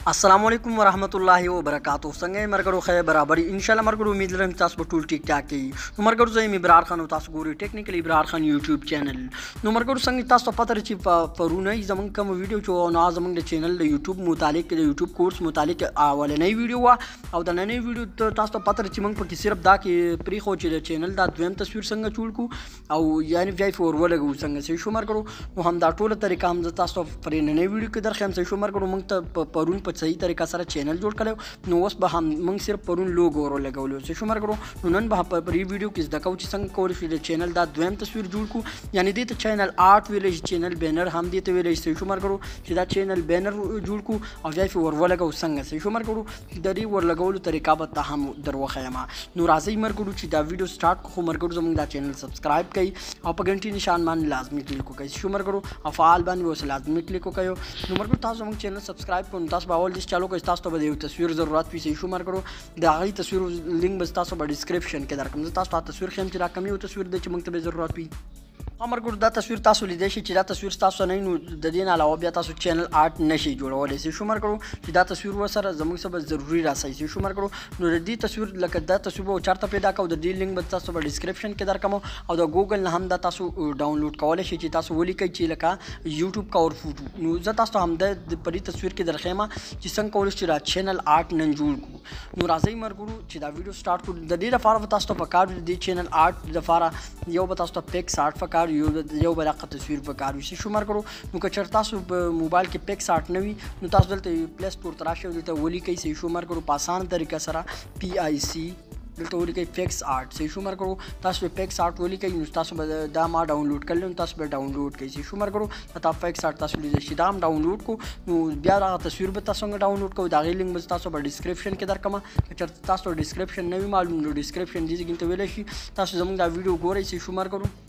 अस्सलामुअलैकुम वरहमतुल्लाहि वबरकातुहू। संगे मरगरो खै बराबरी इंशाल्लाह मरगरो उम्मीद लरम तास बटूल ठीक ठाक की मरगरो जय इब्रार खान तास गोरी technical Ibrar Khan YouTube channel नो मरगरो संगे तास पतर ची परुने जमन कम वीडियो चो ना जमन दे चैनल दे यूट्यूब मुतालिक दे यूट्यूब कोर्स मुतालिक आवले नई वीडियो वा او د نننی ویډیو تاسو ته پته چې موږ پکې صرف دا کې پری خو چې د چینل دا دویم تصویر څنګه جوړ کو او یعنی وی فور ولګو څنګه سې شو مر کړو نو هم دا ټوله طریقه هم تاسو ته پرې نننی ویډیو کې درخم سې شو مر کړو موږ ته پرون په صحیح طریقه سره چینل جوړ کړو نو اوس به هم موږ صرف پرون لوګو ور لګولو سې شو مر کړو نو نن به په ویډیو کې زده کوو چې څنګه کول شي د چینل دا دویم تصویر جوړ کو یعنی دې ته چینل آرت ویلج چینل بینر هم دې ته ویلج سې شو مر کړو چې دا چینل بینر جوړ کو او وی فور ولګو څنګه سې شو مر کړو د دې ور لګولو طریقه به هم دروخیما نو راځي مرګړو چې دا ویډیو سٹارټ کو مرګړو زموږ دا چینل سبسکرایب کړئ او په غنټي نشان باندې لازمي کلیک وکړئ شو مرګړو او فعال باندې وس لازمي کلیک وکړئ نو مرګړو تاسو زموږ چینل سبسکرایب کوئ تاسو به اول دې چالو کوئ تاسو ته به یو تصویر ضرورت وي شو مرګړو دا غي تصویر لینک به تاسو په ډسکرپشن کې درکوم تاسو ته تصویر خیم چې راکمي او تصویر د چې موږ ته ضرورت وي امر ګور دا تصویر تاسو لیدئ شي چې دا تصویر تاسو نه نو د دې نه علاوه بیا تاسو چینل آرت نشي جوړولای شئ شو مر کړو چې دا تصویر وسره زموږ سره ضروری راځي شو مر کړو نو د دې تصویر لکه دا تصویر به چارته پیدا کوو د دې لینک به تاسو په ډسکرپشن کې درکمو او د ګوګل نه هم دا تاسو ډاونلوډ کولای شئ چې تاسو ولیکئ چې لکه یوټیوب کا اور فوټو نو زه تاسو هم د پرې تصویر کې درخېما چې څنګه کولای شئ دا چینل آرت نن جوړ کو نو راځي مر ګورو چې دا ویډیو سٹارټ کړو د دې لپاره تاسو ته پکار دي چینل آرت لپاره یو به تاسو ته پکس آرت پکار یو دغه تصویر په کار وشي شو مر کړو نو که چېرته تاسو په موبایل کې پکس آرت نه وي نو تاسو دلته پلی سټور ته راشئ دلته ولیکئ صحیح شو مر کړو په اسانه طریقه سره پی آی سی دلته ولیکئ پکس آرت صحیح شو مر کړو تاسو په پکس آرت ولیکئ نو تاسو به دا ما ډاونلوډ کړل نو تاسو به ډاونلوډ کړئ صحیح شو مر کړو تاسو پکس آرت تاسو لیدئ شي دا هم ډاونلوډ کو نو بیا دا تصویر به تاسو څنګه ډاونلوډ کوو دا غي لینک به تاسو په ډسکرپشن کې درکمه که چېرته تاسو ډسکرپشن نه وي معلوم نو ډسکرپشن دې ځای ته ویلی شي تاسو زموږ دا ویډیو ګورئ صحیح شو مر کړو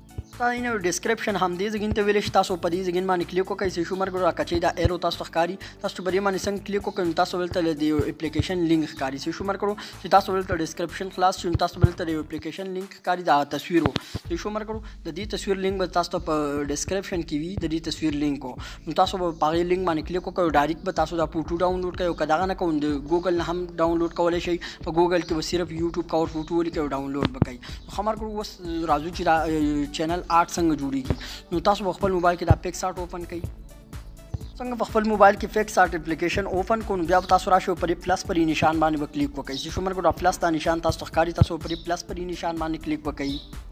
تاسو ډسکرپشن هم دې ځګین ته ویل شي تاسو په دې ځګین باندې کلیک وکړئ چې شو مرګ راکچې دا ایرو تاسو ښکاری تاسو په دې باندې څنګه کلیک وکړئ تاسو ولته د اپلیکیشن لینک ښکاری چې شو مرګ چې تاسو ولته ډسکرپشن خلاص شي تاسو ولته د اپلیکیشن لینک ښکاری دا تصویر چې شو مرګ د دې تصویر لینک به تاسو په ډسکرپشن کې وي د دې تصویر لینک نو تاسو په هغه لینک باندې کلیک وکړئ ډایرکټ به تاسو دا فوټو ډاونلوډ کړئ او کدا نه کوم د ګوګل نه هم ډاونلوډ کولای شئ په ګوګل کې به صرف یوټیوب کا اور فوټو ولیکئ او ډاونلوډ وکړئ خبر کړو وس راځو چې دا چینل آرت څنګه جوړیږي نو تاسو په خپل موبایل کې دا پکس آرت اوپن کړئ څنګه په خپل موبایل کې پکس آرت اپلیکیشن اوپن کو نو بیا تاسو راشئ پر پلس پر نشان باندې کلیک وکړئ چې شو مرګ دا پلس دا نشان تاسو ښکاری تاسو پر پلس پر نشان باندې کلیک وکړئ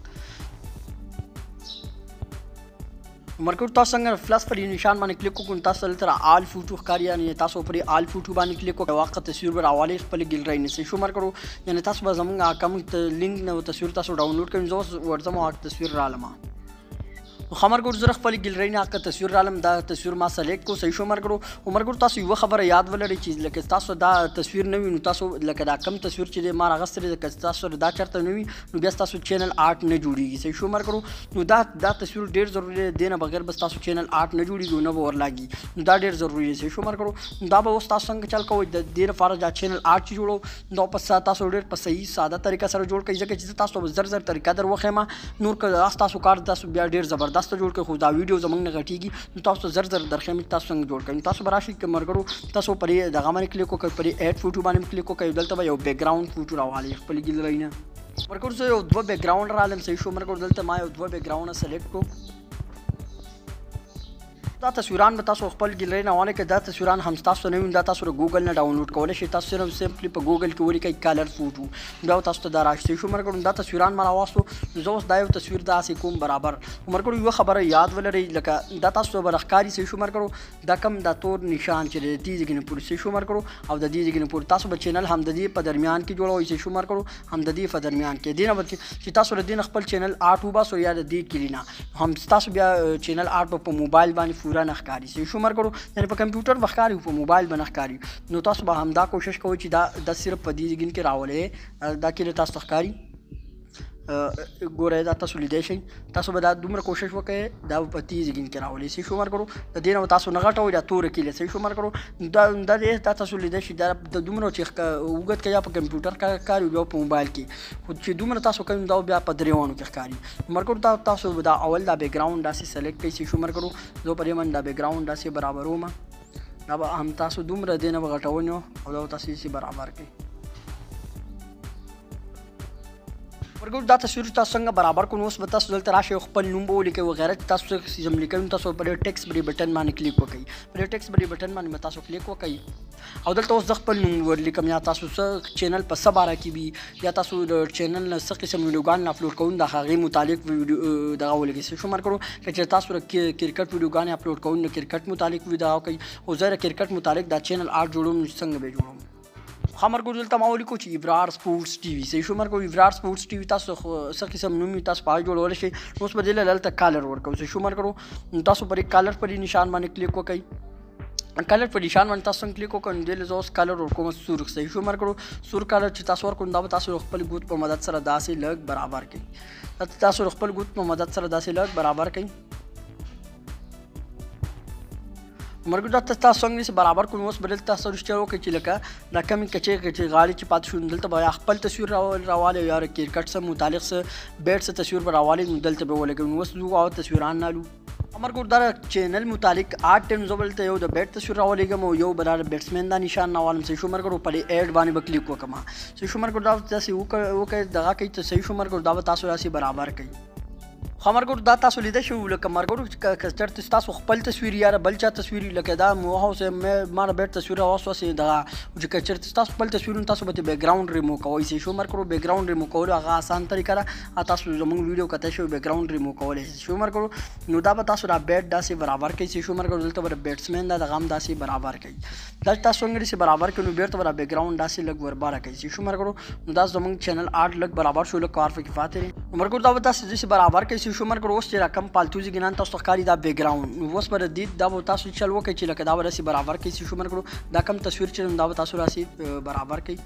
مرګ تاسو څنګه پلس پر نشان باندې کلیک وکړئ تاسو تر آل فوټو ښکاری یعنی تاسو پر آل فوټو باندې کلیک وکړئ واقع تصویر بر حواله خپل ګیلری نه شو مرګ یعنی تاسو به زموږ کوم لینک نه تصویر تاسو ډاونلوډ کړئ زه ورځم او تصویر را لمه خمر ګور زره خپل ګیلری نه که تصویر رالم دا تصویر ما سلیکټ کو صحیح شو مرګ عمر ګور تاسو یو خبره یاد ولرئ چې لکه تاسو دا تصویر نه وي نو تاسو لکه دا کم تصویر چې ما راغستره د تاسو دا چرته نه وي نو بیا تاسو چینل آرت نه جوړیږي صحیح شو مرګ نو دا تصویر ډیر ضروری دی نه بغیر بس تاسو چینل آرت نه جوړیږي نو ور لاګي نو دا ډیر ضروری دی صحیح شو مرګ دا به اوس تاسو څنګه چل کوئ د دې لپاره دا چینل آرت جوړو نو پس تاسو ډیر په صحیح ساده طریقه سره جوړ کړئ ځکه چې تاسو زر طریقه در وخېما نور که تاسو کار تاسو بیا ډیر زبردست جوړ کړئ خو دا ویډیو زمونږ نه غټیږي نو تاسو زر درخې تاسو څنګه جوړ کړئ تاسو براشي کې مرګرو تاسو پرې دغه باندې کلیک وکړئ پرې اډ فوټو باندې کلیک وکړئ دلته به یو بیک ګراوند فوټو راوالي خپل ګیلری نه مرګرو زه یو دوه بیک ګراوند رالم صحیح شو مرګرو دلته ما یو دوه بیک ګراوند سلیکټ کو دا تصویران به تاسو خپل ګیلری نه وانه کې دا تصویران هم تاسو نه وین دا تاسو له ګوګل نه ډاونلوډ کولای شئ تاسو صرف سمپلی په ګوګل کې ولیکئ کلر فوټو دا تاسو ته دا راشي شو مرګ دا تصویران ما راوستو زه اوس دا یو تصویر داسې کوم برابر مرګ یو خبره یاد ولرئ لکه دا تاسو به ښکاری شو مرګ دا کم دا تور نشان چې د دې ځګنه پورې شو مرګ او د دې ځګنه پورې تاسو به چینل هم د دې په درمیان کې جوړوي شو مرګ هم د دې په درمیان کې دینه چې تاسو له دې خپل چینل آرت وباسو یا د دې کلینا هم تاسو بیا چینل آرت په موبایل باندې پورا نه ښکاری شو مرګ یعنی په کمپیوټر وښکاری په موبایل باندې ښکاری نو تاسو به هم دا کوشش کوئ چې دا صرف په دې ځګین کې راولې دا کې تاسو ښکاری ګوره دا تاسو لیدئ شئ تاسو به دا دومره کوشش وکړئ دا په دې ځګین کې راولي صحیح شو مرګ د دې نه تاسو نه غټوئ دا توره کې صحیح شو مرګ دا تاسو لیدئ شئ دا د دومره چې اوږد کې یا په کمپیوټر ښکاري بیا په موبایل کې خو چې دومره تاسو کوئ دا بیا په دریوانو کې ښکاري مرګ تاسو دا اول دا بیک ګراوند داسې سلیکټ کړئ صحیح شو مرګ زه په دې باندې دا بیک ګراوند داسې برابروم دا به هم تاسو دومره دی نه به غټونی او دا تاسو یې برابر کړئ. ورګور دا تصویر تاسو څنګه برابر کو نو اوس به تاسو دلته راشئ خپل نوم به ولیکئ وغیره تاسو څه سیزم لیکئ تاسو پر ټیکس بری بټن باندې کلیک وکړئ. پر ټیکس بری بټن باندې تاسو کلیک وکړئ او دلته اوس د خپل نوم ورلیکم یا تاسو څه چینل په څه باره کې وي یا تاسو د چینل نه څه قسم ویډیوګان اپلوډ کوئ د هغې متعلق دغه ولیکئ. شمار کړو که چېرې تاسو کرکټ ویډیوګانې اپلوډ کوئ نو کرکټ متعلق وي دغه کوئ او زه د کرکټ متعلق دا چینل آرټ جوړوم څنګه به جوړوم. خمر کو دلته ما ولیکو چې ابرار سپورټس ټي وي. صحیح شمار کو ابرار سپورټس ټي وي تاسو څه قسم نوم تاسو پای جوړول شي. اوس په دې دلته کالر ورکو. صحیح شمار کړو تاسو پر کالر پر نشان باندې کلیک وکړئ. کالر پر نشان باندې تاسو کلیک وکړئ دل زوس کالر ورکوم سرخ. صحیح شمار کړو سور کالر چې تاسو ورکوم دا تاسو خپل ګوت په مدد سره داسې لګ برابر کړئ. تاسو خپل ګوت په مدد سره داسې لګ برابر کړئ. مرګ دا تاسو څنګه سي برابر کوم اوس بدل تاسو رښتیا وکړئ چې لکه دا کمی کچې غاړي چې پات شو دلته بیا خپل تصویر راواله یا کرکټ سره متعلق سره بیٹ سره تصویر راواله دلته به ولګو اوس زو او تصویران نالو. امر ګور دا چینل متعلق 8 ټیم زبلته یو د بیٹ تصویر راولېګم او یو بدل بیټسمن دا نشان نوالم. صحیح شمار ګور په اډ باندې به کلیک وکم. صحیح شمار ګور دا تاسو وکړئ دغه کوي ته صحیح شمار ګور دا تاسو راسي برابر کړئ. خمرګور دا تاسو لیدای شو لکه مرګور چې چرته تاسو خپل تصویر یا بل چا تصویر لکه دا مو هاوس ما بیٹ تصویر اوسه سي دا چې چرته تاسو خپل تصویر تاسو به بیک گراوند ریمو کوئ. سي شو مرګور بیک گراوند ریمو کول هغه آسان طریقه را تاسو زموږ ویډیو کته شو بیک گراوند ریمو کول شو مرګور نو دا به تاسو را بیٹ داسې برابر کوي. سي شو مرګور دلته بر بیټسمن دا غام داسې برابر کوي. دا تاسو څنګه سي برابر کوي نو بیرته بر بیک گراوند داسې لګ ورباره کوي. سي شو مرګور نو دا زموږ چینل 8 لګ برابر شو لګ کار فکر فاتره مرګور دا تاسو دې برابر کوي. سي شو مرګور اوس چې کم پالتوزي ګنان تاسو ښکاري دا بیک گراوند نو اوس پر دې دا تاسو چل وکړئ چې لکه دا ورسي برابر کوي. سي شمار کړو دا کم تصویر چې دا تاسو راسي برابر کوي.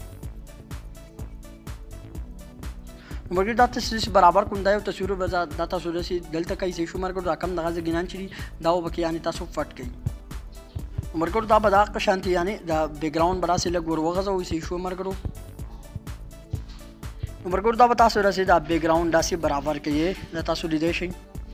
مرګ دا تاسو برابر کوم دا یو تصویر به دا تاسو راسي دلته کوي. سي شمار کړو دا کم دغه ګنان چې دا وبکه یعنی تاسو فټ کوي. مرګ دا به دا قشانتي یعنی دا بیک گراوند براسي لګ ور وغځو. سي شمار کړو مرګور دا تاسو راسي دا بیک گراوند داسې برابر کړئ دا تاسو لیدای شئ.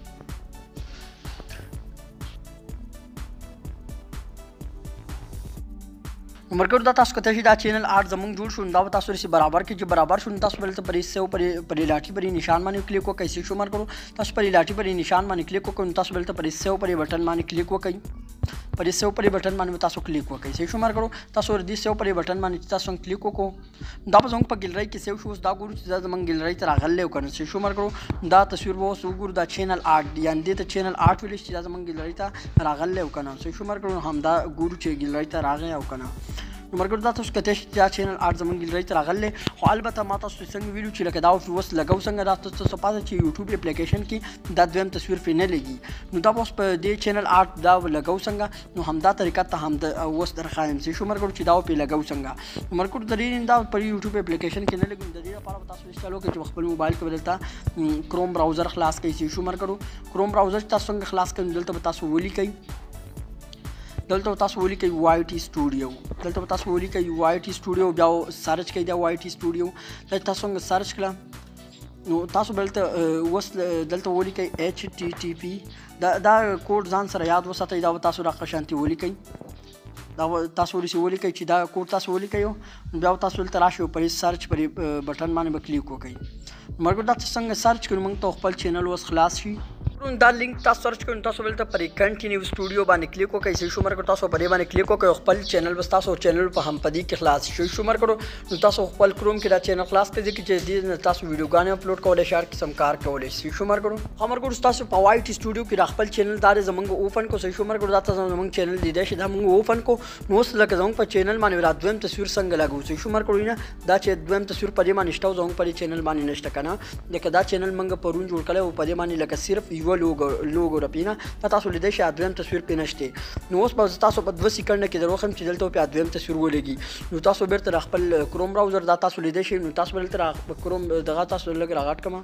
مرګور دا تاسو کته شي دا چینل 8 زمونږ جوړ شو دا تاسو راسي برابر کړئ چې برابر شون تاسو بل ته پرې سو پرې لاټي پرې نشان باندې کلیک وکړئ. سي شمار کړو تاسو پرې لاټي پرې نشان باندې کلیک وکړئ تاسو بل ته پرې سو پرې بٹن باندې کلیک وکړئ. پرې سو پرې بٹن باندې تاسو کلیک وکړئ. سي شمار کړو تاسو ور دې سو پرې بٹن باندې تاسو کلیک وکړو دا په زموږ په ګیلري کې سیو شو دا ګورو چې زموږ ګیلري ته راغلی وکړو. سي شمار کړو دا تصویر وو سو ګورو دا چینل 8 یعنی دې ته چینل 8 ویل چې زموږ ګیلري ته راغلی وکړو. سي شمار کړو هم دا ګورو چې ګیلري ته راغلی وکړو. مرګور دا تاسو کته چې دا چینل 8 زمونږ ګیلري ته راغلی خو البته ما تاسو څنګه ویډیو چې لکه دا اوس لګاو څنګه دا تاسو پاتې چې یوټیوب اپلیکیشن کې دا دویم تصویر په نه لګي نو دا اوس په دې چینل 8 دا لګاو څنګه نو همدا طریقه ته هم د اوس درخوایم. سي شو مرګور چې دا په لګاو څنګه مرګور د دې دا په یوټیوب اپلیکیشن کې نه لګي د دې لپاره تاسو انسټال وکړئ چې خپل موبایل کې بدلتا کروم براوزر خلاص کړئ. سي شو مرګور کروم براوزر تاسو څنګه خلاص کړئ دلته تاسو ولیکئ دلته تاسو ولیکئ وای ټي سټوډیو دلته تاسو ولیکئ وای ټي سټوډیو بیا سرچ کړئ دا وای ټي سټوډیو دلته تاسو څنګه سرچ کړه نو تاسو دلته اوس دلته ولیکئ HTTP دا کوډ ځان سره یاد وساتئ دا تاسو را قشانتي ولیکئ دا تاسو ولیکئ چې دا کوډ تاسو ولیکئ بیا تاسو دلته راشئ پرې سرچ پرې بټن باندې به کلیک وکړئ. مرګ دا څنګه سرچ کړو موږ ته خپل چینل اوس خلاص شي دا لینک تاسو سرچ کړئ تاسو ولته پرې کنټینیو سټوډیو باندې کلیک وکړئ. سي شو مرګ تاسو پرې باندې کلیک وکړئ خپل چینل بس تاسو چینل په هم پدې کې خلاص شي. شو مرګ نو تاسو خپل کروم کې دا چینل خلاص کړئ چې دې تاسو ویډیوګانې اپلوډ کولای شئ قسم کار کولای شئ. شو مرګ تاسو په وای ټي سټوډیو کې خپل چینل دار زمونږ اوپن کو. سي شو مرګ دا تاسو زمونږ چینل لیدای شئ دا موږ اوپن کو نو اوس لکه زمونږ په چینل باندې را دویم تصویر څنګه لګو. سي شو مرګ نه دا چې دویم تصویر پرې باندې نشته زمونږ په چینل باندې نشته کنه لکه دا چینل موږ پرون جوړ کړو او پرې باندې لکه صرف یو لوګو رپینا تاسو لیدای شئ دویم تصویر پې نشته نو اوس به تاسو په 2 سکند کې دروخم چې دلته په دویم تصویر ولګي نو تاسو بیرته خپل کروم براوزر دا تاسو لیدای شئ نو تاسو دلته کروم دغه تاسو لګ راغټ کما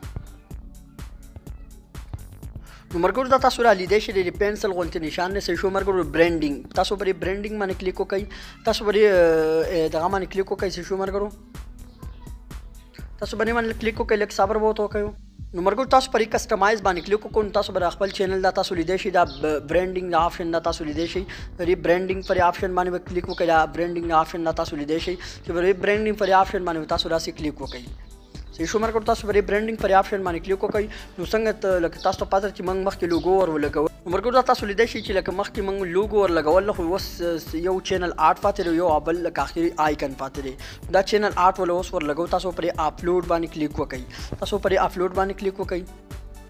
نو مرګور دا تاسو را لیدای شئ د پنسل غونډه نشان نه شو مرګور برانډینګ تاسو پرې برانډینګ باندې کلیک وکړئ تاسو پرې دغه باندې کلیک وکړئ. شو مرګور تاسو باندې کلیک وکړئ لکه صبر وو تو کوي نو مرګو تاسو پرې کسټمایز باندې کلیک وکړئ تاسو به خپل چینل دا تاسو لیدای شئ دا برانډینګ دا آپشن دا تاسو لیدای شئ ری برانډینګ پر آپشن باندې کلیک وکړئ دا برانډینګ آپشن دا تاسو لیدای شئ چې ری برانډینګ پر آپشن باندې تاسو راسي کلیک وکړئ صحیح شو مرګو تاسو پر برانډینګ پر آپشن باندې کلیک وکړئ نو څنګه لکه تاسو ته پاتې چې موږ مخکې لوګو ور ولګو مرګو دا تاسو لیدای شئ چې لکه مخکې موږ لوګو ور لګول خو اوس یو چینل آرټ پاتې دی یو بل لکه اخري آیکن پاتې دی دا چینل آرټ ول اوس ور لګو تاسو پر اپلوډ باندې کلیک وکړئ تاسو پر اپلوډ باندې کلیک وکړئ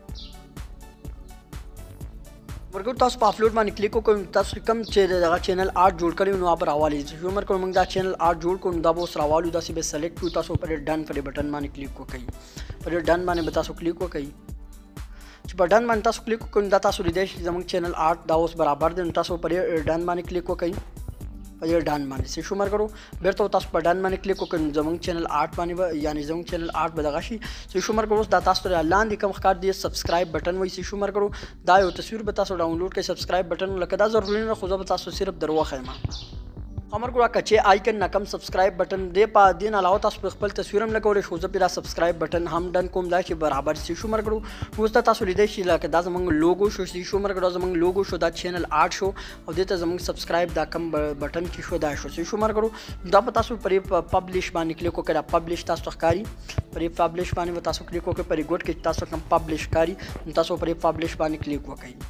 مرګو تاسو په اپلوډ باندې کلیک وکړئ تاسو کوم چې دغه چینل آرټ جوړ کړی نو پر حواله شو مرګو موږ دا چینل آرټ جوړ کړو دا به اوس راوالو دا سی به سلیکټ کړو تاسو پر ډن پر بٹن باندې کلیک وکړئ پر ډن باندې به تاسو کلیک وکړئ چې په ډن باندې تاسو کلیک وکړئ دا تاسو لیدای شئ زموږ چینل آرټ دا اوس برابر دی تاسو پر ډن باندې کلیک وکړئ په ډن باندې څه شو مرګو بیرته تاسو په ډن باندې کلیک وکړئ زموږ چینل آرټ باندې یعنی زموږ چینل آرټ به دغه شي څه شو مرګو دا تاسو ته لاندې کوم ښکار دی سبسکرایب بٹن وایي څه شو مرګو دا یو تصویر به تاسو ډاونلوډ کړئ سبسکرایب بٹن لکه دا ضروري نه خو زه به تاسو صرف دروخه ما امر ګورا کچې آیکن نکم سبسکرایب بٹن دې په دین علاوه تاسو خپل تصویر هم لګولې شو زه پیرا سبسکرایب بٹن هم ډن کوم دا چې برابر سی شو مرګو اوس تاسو لیدای شئ لکه دا زمونږ لوګو شو سی شو مرګو زمونږ لوګو شو دا چینل آرټ شو او دې ته زمونږ سبسکرایب دا کم بٹن چې شو دا شو سی شو مرګو دا په تاسو پرې پبلش باندې کلیک وکړه پبلش تاسو ښکاری پرې پبلش باندې تاسو کلیک وکړئ پرې ګوټ کې تاسو کم پبلش کاری تاسو پرې پبلش باندې کلیک وکړئ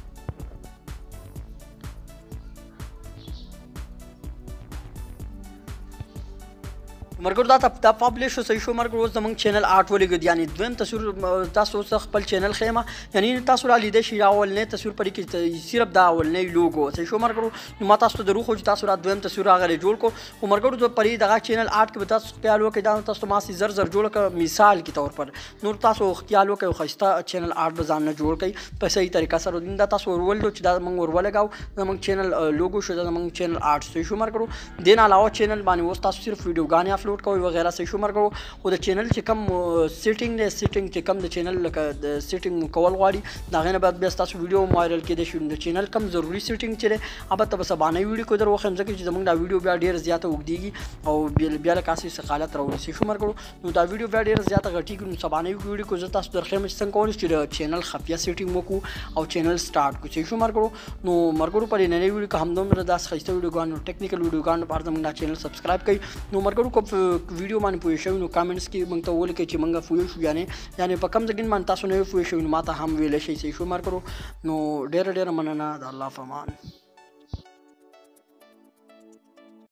مرګور دا پبلش شو صحیح شو مرګور اوس زمونږ چینل آرټ ولګید یعنی دویم تصویر تاسو خپل چینل خیمه یعنی تاسو را لیدای شئ اول نه تصویر پرې کې صرف دا اول نه لوګو صحیح شو مرګور نو ما تاسو ته درو خو تاسو را دویم تصویر هغه جوړ کو او مرګور د پرې دغه چینل آرټ کې تاسو خیال وکړئ دا تاسو ما سي زر جوړ کړ مثال کې تور پر نور تاسو خیال وکړئ خسته چینل آرټ بزان نه جوړ کړئ په صحیح طریقه سره دا تاسو ورول چې دا موږ ورولګاو زمونږ چینل لوګو شو زمونږ چینل آرټ صحیح شو مرګور دین علاوه چینل باندې اوس تاسو صرف ویډیوګانې اپلوډ کوئ وغیرہ صحیح شو مرګو خو د چینل چې کم سیټینګ دی سیټینګ چې کم د چینل لکه د سیټینګ کول غواړي دا غنه بعد بیا تاسو ویډیو وایرل کېدای شي د چینل کم ضروری سیټینګ چې دی ابه تاسو باندې ویډیو کو درو خم ځکه چې زمونږ دا ویډیو بیا ډیر زیاته وګديږي او بیا له کاسي سقالت راوړي صحیح شو مرګو نو دا ویډیو بیا ډیر زیاته غټي نو سبانه ویډیو کو زه تاسو درخم څنګه کول چې د چینل خفیا سیټینګ وکړو او چینل سٹارټ کو صحیح شو مرګو نو مرګو پر نه ویډیو که هم دومره داس خسته ویډیو غانو ټیکنیکل ویډیو غانو پر زمونږ چینل سبسکرایب کړئ نو مرګو کو ویډیو باندې پوه شئ نو کامنټس کې موږ ته ولکه چې موږ فوی شو یعنی په کم ځګین باندې تاسو نه فوی شو نو ماته هم ویل شي شو مرګو نو ډېر مننه د الله فمان